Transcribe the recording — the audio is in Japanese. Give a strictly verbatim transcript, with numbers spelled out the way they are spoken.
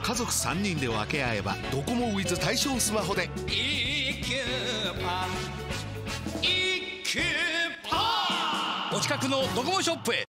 家族さんにんで分け合えばドコモ with 対象スマホで一級パン一級パンお近くのドコモショップへ。